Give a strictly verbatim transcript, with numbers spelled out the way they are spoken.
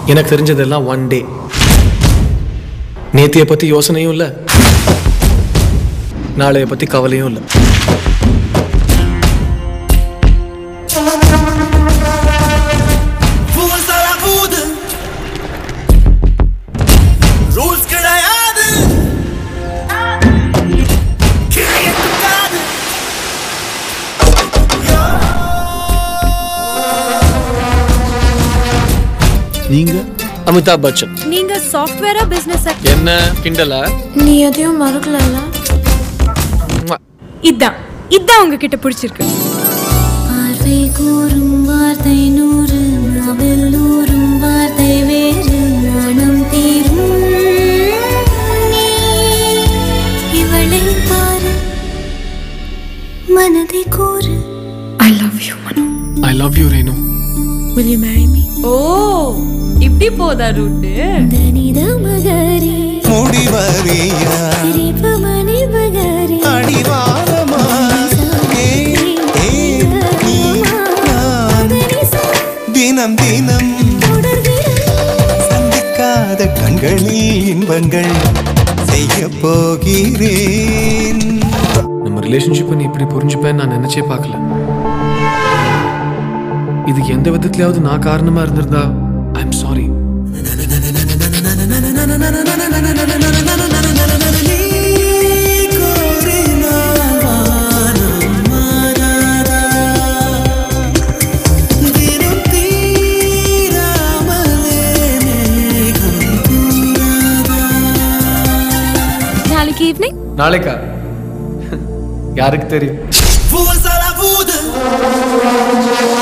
எனக்கு தெரிஞ்சதெல்லாம் one day. நேத்தியை பத்தி யோசனையும் இல்லை, நாளைய பத்தி கவலையும் இல்லை. நீங்க அமிதாப் பச்சன். நீங்க சாஃப்ட்வேரா பிசினஸ்? என்ன கிண்டலா? நீ எதையும் மறக்கலல்ல? இதான் இதான் உங்ககிட்ட பிடிச்சிருக்கு. பார்வை கூறும் வார்த்தை நூறு, நாவில் ஊறும் வார்த்தை வேறு, நாணம் தீரும் இவளை பாரு, மனதை கூறு. I love you மனு. I love you Renu. Will you marry me? ஓ இப்படி போதா ரூட்டு. தனித மகரி முடிவரியா சிரிப்பு மணி மகரி அடிவாரமா தினம் தினம் சந்திக்காத கண்களில் இன்பங்கள் செய்ய போகிறேன். நம்ம ரிலேஷன்ஷிப்பை நீ இப்படி புரிஞ்சுப்பேன்னு நான் நினைச்சே பார்க்கல. இதுக்கு எந்த விதத்திலாவது நான் காரணமா இருந்திருந்தா ஐ எம் சாரி. நாளைக்கு ஈவினிங்? நாளைக்கா? யாருக்கு தெரியும்?